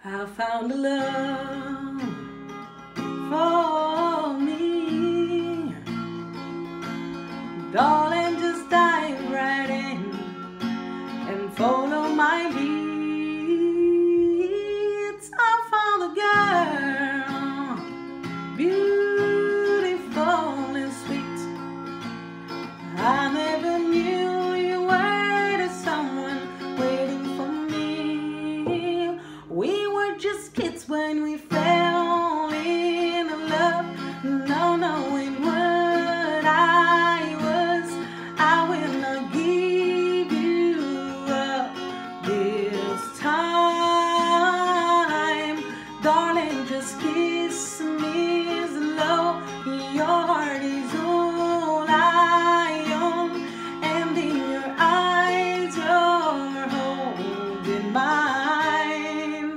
I found a love for me. Darling, just dive right in and follow my lead. I found a girl, beautiful and sweet. I never knew you were the someone waiting for me. We were just kids when we fell in love, not knowing what I was. I will not give you up this time. Darling, just kiss me slow. Your heart is all I own, and in your eyes you're holding mine.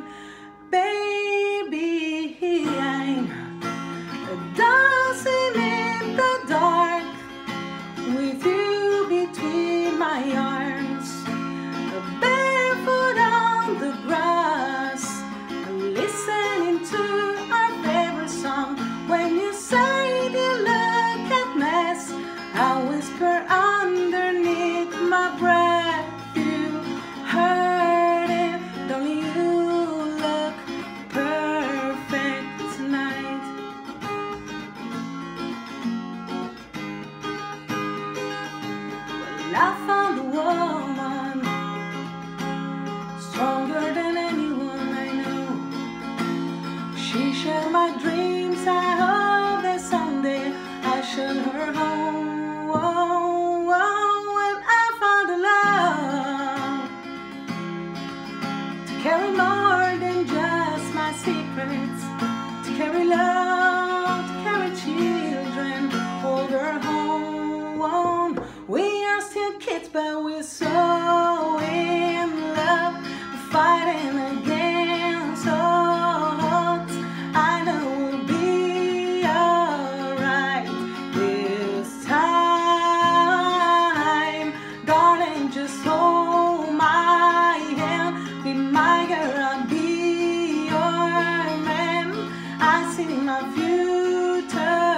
Baby, I'm dancing in the dark with you between my arms, barefoot on the grass, listening to our favorite song. When you say you look at mess, I whisper underneath my breath, you heard it. Don't you look perfect tonight? Well, I found a woman stronger than anyone I know. She shared my dreams. I hope that someday I shall her home. When I found a love to carry more than just my secrets, to carry love, to carry children, hold her home. We are still kids, but we're so in love, fighting against odds. I know we'll be alright this time. Darling, just hold my hand, be my girl, I'll be your man. I see my future